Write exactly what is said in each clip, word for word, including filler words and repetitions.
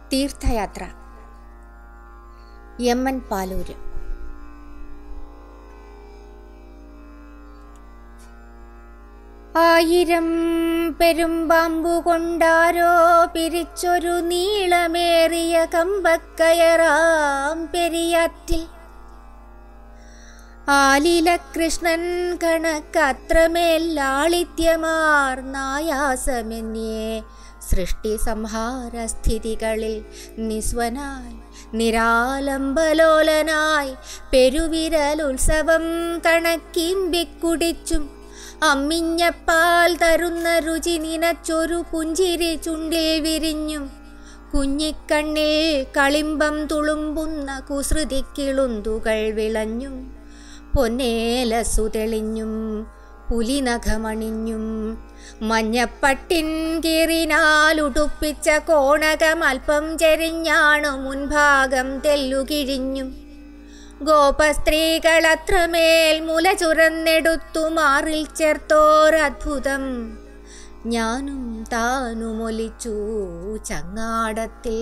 തീർത്ഥയാത്ര. M N Paloor. ആയിരം പെരുമ്പാമ്പു കൊണ്ടാരോ പിരിച്ചൊരു നീളമേറിയ കമ്പക്കയറാം പെരിയാറ്റിൽ ആലില കൃഷ്ണൻ കണക്കത്രമേൽ ലാളിത്യമാർന്നായാസമെന്നേ സൃഷ്ടി സംഹാര സ്ഥിതികളിൽ നിസ്വനായി നിരാലംബലോലനായി പെരുവിരലുത്സവം കണക്കിമ്പിക്കുടിച്ചും അമ്മിഞ്ഞപ്പാൽ തരുന്ന രുചി നിനച്ചൊരു പുഞ്ചിരി ചുണ്ടിൽ വിരിഞ്ഞും കുഞ്ഞിക്കണ്ണിൽ കളിമ്പം തുളുമ്പുന്ന കുസൃതിക്കിളുന്തുകൾ വിളഞ്ഞും പൊന്നേലസു തെളിഞ്ഞും പുലിനഖമണിഞ്ഞും മഞ്ഞപ്പട്ടിൻ കീറിനാലുടുപ്പിച്ച കോണകമൽപ്പം ചെരിഞ്ഞാണു മുൻഭാഗം തെല്ലുകിഴിഞ്ഞും ഗോപസ്ത്രീകളത്രമേൽ മുല ചുരന്നെടുത്തു മാറിൽ ചേർത്തോരദ്ഭുതം ഞാനും താനുമൊലിച്ചു ചങ്ങാടത്തിൽ.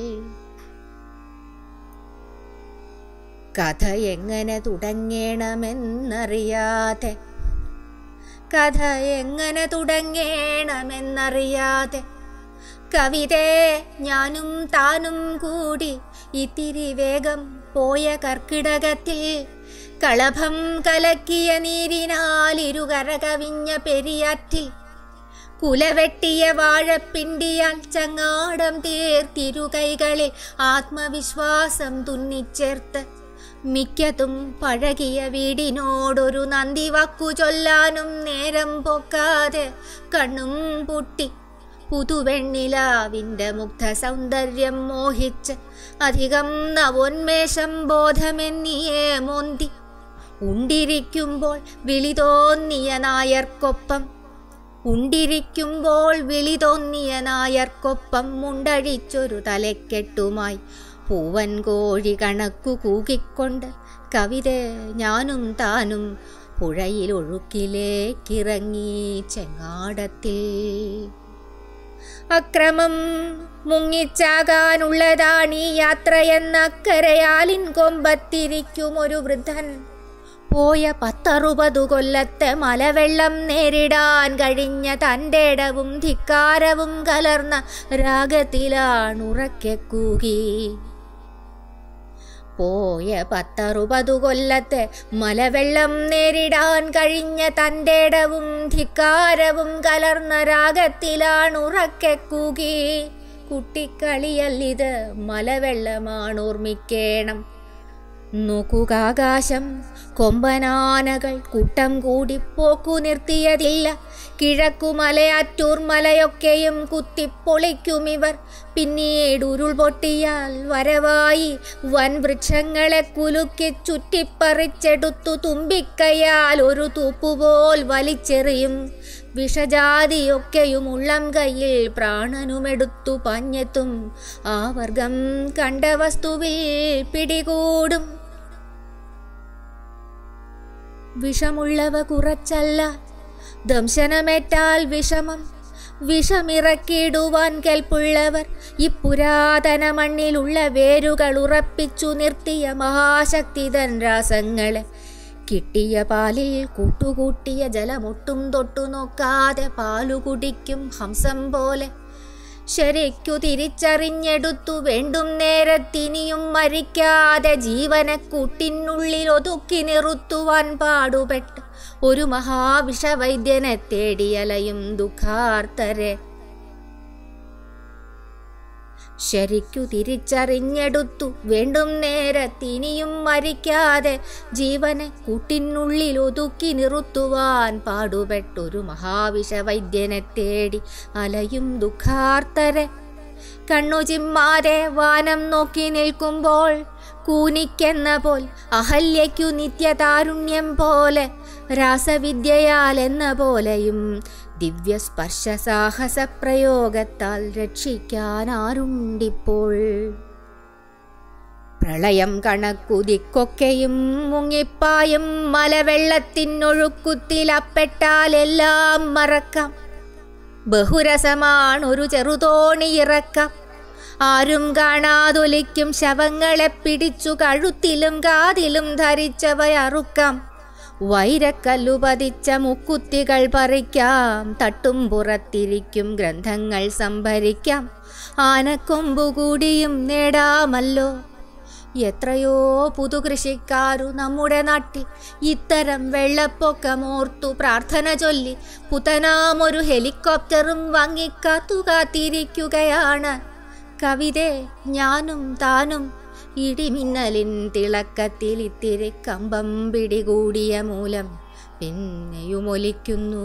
കഥ എങ്ങനെ തുടങ്ങേണമെന്നറിയാതെ കഥ എങ്ങനെ തുടങ്ങേണമെന്നറിയാതെ കവിതേ ഞാനും താനും കൂടി ഇത്തിരി വേഗം പോയ കർക്കിടകത്തിൽ കളഭം കലക്കിയ നീരിനാൽ ഇരുകര കവിഞ്ഞ പെരിയാറ്റിൽ കുലവെട്ടിയ വാഴപ്പിണ്ടിയാൽ ചങ്ങാടം തീർത്തിരുകൈകളിൽ ആത്മവിശ്വാസം തുന്നിച്ചേർത്ത് മിക്കതും പഴകിയ വീടിനോടൊരു നന്ദി വാക്കു ചൊല്ലാനും നേരം പൊക്കാതെ കണ്ണും പൂട്ടി പുതുവെണ്ണിലാവിൻ്റെ മുഗ്ധ സൗന്ദര്യം മോഹിച്ച് അധികം നവോന്മേഷം ബോധമെന്നിയേ മോന്തി ഉണ്ടിരിക്കുമ്പോൾ വിളി തോന്നിയ നായർക്കൊപ്പം ഉണ്ടിരിക്കുമ്പോൾ വിളി തോന്നിയ നായർക്കൊപ്പം മുണ്ടഴിച്ചൊരു തലക്കെട്ടുമായി പൂവൻ കോഴി കണക്കു കൂകിക്കൊണ്ട് കവിത ഞാനും താനും പുഴയിലൊഴുക്കിലേക്കിറങ്ങി ചെങ്ങാടത്തിൽ. അക്രമം മുങ്ങിച്ചാകാനുള്ളതാണീ യാത്രയെന്നക്കരയാലിൻ കൊമ്പത്തിരിക്കും ഒരു വൃദ്ധൻ പോയ പത്തറുപതു കൊല്ലത്തെ മലവെള്ളം നേരിടാൻ കഴിഞ്ഞ തൻ്റെ ഇടവും ധിക്കാരവും കലർന്ന രാഗത്തിലാണുറക്കെ കൂകി. പോയ പത്തറുപതു കൊല്ലത്തെ മലവെള്ളം നേരിടാൻ കഴിഞ്ഞ തൻ്റെ ഇടവും ധിക്കാരവും കലർന്ന രാഗത്തിലാണുറക്കെ കൂകി. കുട്ടിക്കളിയല്ലിത് മലവെള്ളമാണോർമ്മിക്കേണം. നോക്കുകാകാശം കൊമ്പനാനകൾ കൂട്ടം കൂടി പോക്കു നിർത്തിയതില്ല. കിഴക്കുമലയാറ്റൂർ മലയൊക്കെയും കുത്തിപ്പൊളിക്കുമിവർ. പിന്നീട് ഉരുൾ പൊട്ടിയാൽ വരവായി വൻ വൃക്ഷങ്ങളെ കുലുക്കി ചുറ്റിപ്പറിച്ചെടുത്തു തുമ്പിക്കൈയാൽ ഒരു തൂപ്പുപോൽ വലിച്ചെറിയും. വിഷജാതിയൊക്കെയും ഉള്ളം കയ്യിൽ പ്രാണനുമെടുത്തു പാഞ്ഞെത്തും. ആ വർഗം കണ്ട വസ്തുവിൽ പിടികൂടും. വിഷമുള്ളവ കുറച്ചല്ല, ദംശനമേറ്റാൽ വിഷമം. വിഷമിറക്കിയിടുവാൻ കെൽപ്പുള്ളവർ ഇപ്പുരാതന മണ്ണിലുള്ള വേരുകൾ ഉറപ്പിച്ചു നിർത്തിയ മഹാശക്തിതൻ രാസങ്ങളെ കിട്ടിയ പാലിൽ കൂട്ടുകൂട്ടിയ ജലമൊട്ടും തൊട്ടു നോക്കാതെ പാലു കുടിക്കും ഹംസം പോലെ. ശരിക്കു തിരിച്ചറിഞ്ഞെടുത്തു വേണ്ടും നേരത്തിനിയും മരിക്കാതെ ജീവനെ കൂട്ടിനുള്ളിൽ ഒതുക്കി നിർത്തുവാൻ പാടുപെട്ട് ഒരു മഹാവിഷവൈദ്യനെ തേടിയലയും ദുഃഖാർത്തരെ. ശരിക്കു തിരിച്ചറിഞ്ഞെടുത്തു വേണ്ടും നേരത്തിനിയും മരിക്കാതെ ജീവനെ കൂട്ടിനുള്ളിൽ ഒതുക്കി നിർത്തുവാൻ പാടുപെട്ടൊരു മഹാവിഷവൈദ്യനെ തേടി അലയും ദുഃഖാർത്തരെ. കണ്ണു ചിമ്മാതെ വാനം നോക്കി നിൽക്കുമ്പോൾ കൂനിക്കെന്ന പോൽ അഹല്യയ്ക്കു നിത്യതാരുണ്യം പോലെ രാസവിദ്യയാൽ എന്ന പോലെയും ദിവ്യസ്പർശ സാഹസ പ്രയോഗത്താൽ രക്ഷിക്കാനാരുണ്ടിപ്പോൾ. പ്രളയം കണക്കുതിക്കൊക്കെയും മുങ്ങിപ്പായും മലവെള്ളത്തിനൊഴുക്കുത്തിലപ്പെട്ടാലെല്ലാം മറക്കാം. ബഹുരസമാണൊരു ചെറുതോണി ഇറക്കാം. ആരും കാണാതൊലിക്കും ശവങ്ങളെ പിടിച്ചു കഴുത്തിലും കാതിലും ധരിച്ചവയറുക്കാം. വൈരക്കല്ലു പതിച്ച മുക്കുത്തികൾ പറിക്കാം. തട്ടും പുറത്തിരിക്കും ഗ്രന്ഥങ്ങൾ സംഭരിക്കാം. ആനക്കൊമ്പുകൂടിയും നേടാമല്ലോ. എത്രയോ പുതുകൃഷിക്കാരു നമ്മുടെ നാട്ടിൽ ഇത്തരം വെള്ളപ്പൊക്കമോർത്തു പ്രാർത്ഥന ചൊല്ലി പുതനാമൊരു ഹെലികോപ്റ്ററും വാങ്ങിക്കാത്തു കാത്തിരിക്കുകയാണ്. കവിതേ ഞാനും താനും ഇടിമിന്നലിൻ തിളക്കത്തിൽ ഇത്തിരി കമ്പം പിടികൂടിയ മൂലം പിന്നെയുമൊലിക്കുന്നു.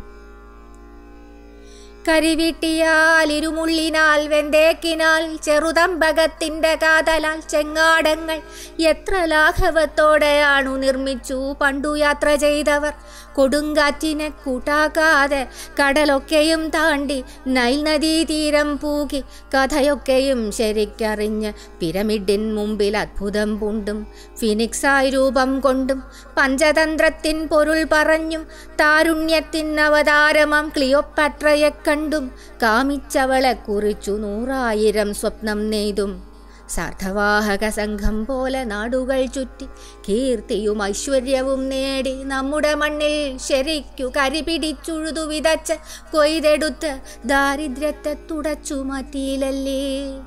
കരിവിട്ടിയാൽ ഇരുമുള്ളിനാൽ വെന്തേക്കിനാൽ ചെറുതമ്പകത്തിൻ്റെ കാതലാൽ ചെങ്ങാടങ്ങൾ എത്ര ലാഘവത്തോടെയാണു നിർമ്മിച്ചു പണ്ടു യാത്ര ചെയ്തവർ. കൊടുങ്കാറ്റിനെ കൂട്ടാക്കാതെ കടലൊക്കെയും താണ്ടി നൈൽ നദീ തീരം പൂകി കഥയൊക്കെയും ശരിക്കറിഞ്ഞ് പിരമിഡിൻ മുമ്പിൽ അത്ഭുതം പൂണ്ടും ഫിനിക്സായി രൂപം കൊണ്ടും പഞ്ചതന്ത്രത്തിൻ പൊരുൾ പറഞ്ഞും താരുണ്യത്തിൻ അവതാരമാം ക്ലിയോപാട്രയെ കണ്ടും കാമിച്ചവളെ കുറിച്ചു നൂറായിരം സ്വപ്നം നെയ്തും സാർദ്ധവാഹക സംഘം പോലെ നാടുകൾ ചുറ്റി കീർത്തിയും ഐശ്വര്യവും നേടി നമ്മുടെ മണ്ണിൽ ശരിക്കു കരിപിടിച്ചുഴുതു വിതച്ച് കൊയ്തെടുത്ത് ദാരിദ്ര്യത്തെ തുടച്ചു മാറ്റിയില്ലല്ലേ.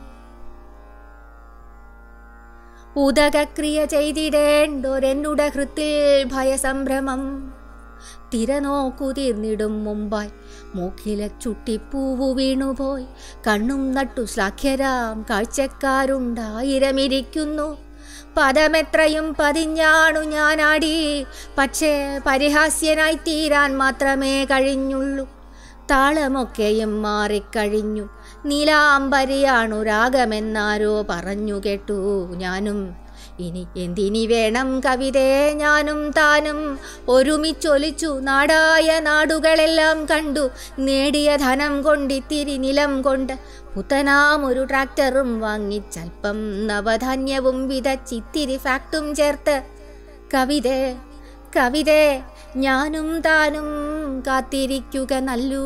ഉദകക്രിയ ചെയ്തിടേണ്ടൊരെന്നുടെ ഹൃത്തിൽ ഭയസംഭ്രമം. തിരനോക്കു തീർന്നിടും മുമ്പായി മൂക്കിലെ ചുട്ടിപ്പൂവു വീണുപോയി. കണ്ണും നട്ടു ശ്ലാഘ്യരാം കാഴ്ചക്കാരുണ്ടായിരമിരിക്കുന്നു. പദമെത്രയും പതിഞ്ഞാണു ഞാനാടി. പക്ഷേ പരിഹാസ്യനായി തീരാൻ മാത്രമേ കഴിഞ്ഞുള്ളൂ. താളമൊക്കെയും മാറിക്കഴിഞ്ഞു. നീലാംബരിയാണു രാഗമെന്നാരോ പറഞ്ഞു കേട്ടു ഞാനും. ഇനി എന്തിനി വേണം കവിതേ ഞാനും താനും ഒരുമിച്ചൊലിച്ചു നാടായ നാടുകളെല്ലാം കണ്ടു. നേടിയ ധനം കൊണ്ടിത്തിരി നിലം കൊണ്ട് പുത്തനാമൊരു ട്രാക്ടറും വാങ്ങിച്ചൽപ്പം നവധാന്യവും വിതച്ചിത്തിരി ഫാക്ടും ചേർത്ത് കവിതേ കവിതേ ഞാനും താനും കാത്തിരിക്കുക നല്ലൂ.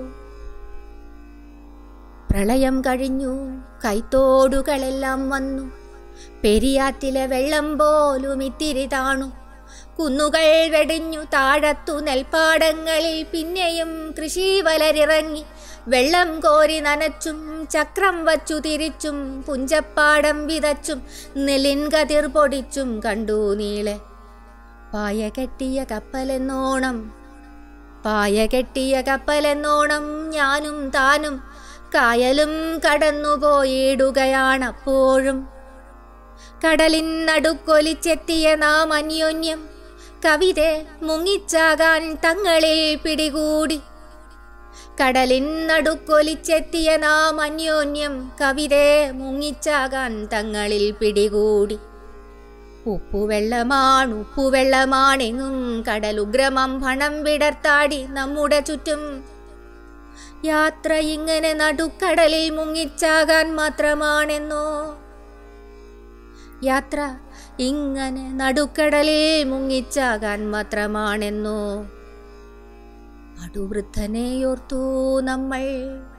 പ്രളയം കഴിഞ്ഞു. കൈത്തോടുകളെല്ലാം വന്നു. പെരിയാറ്റിലെ വെള്ളം പോലും ഇത്തിരി താണു. കുന്നുകൾ വെടിഞ്ഞു. താഴത്തു നെൽപ്പാടങ്ങളിൽ പിന്നെയും കൃഷി വലരിറങ്ങി. വെള്ളം കോരി നനച്ചും ചക്രം വച്ചു തിരിച്ചും പുഞ്ചപ്പാടം വിതച്ചും നെല്ലിൻ കതിർ പൊടിച്ചും കണ്ടു നീളെ പായ കെട്ടിയ കപ്പലെന്നോണം പായ കെട്ടിയ കപ്പലെന്നോണം ഞാനും താനും കായലും കടന്നുപോയിടുകയാണപ്പോഴും. കടലിൻ നടുക്കൊലിച്ചെത്തിയ നാം അന്യോന്യം കവിതേ മുങ്ങിച്ചാകാൻ തങ്ങളിൽ പിടികൂടി. കടലിൻ നടുക്കൊലിച്ചെത്തിയ നാം അന്യോന്യം കവിതേ മുങ്ങിച്ചാകാൻ തങ്ങളിൽ പിടികൂടി. ഉപ്പുവെള്ളമാണ് ഉപ്പുവെള്ളമാണെങ്ങും കടലുഗ്രമം പണം വിടർത്താടി നമ്മുടെ ചുറ്റും. യാത്ര ഇങ്ങനെ നടുക്കടലിൽ മുങ്ങിച്ചാകാൻ മാത്രമാണെന്നോ. യാത്ര ഇങ്ങനെ നടുക്കടലിൽ മുങ്ങിച്ചാകാൻ മാത്രമാണെന്നോ. അടുവൃദ്ധനെയോർത്തു നമ്മൾ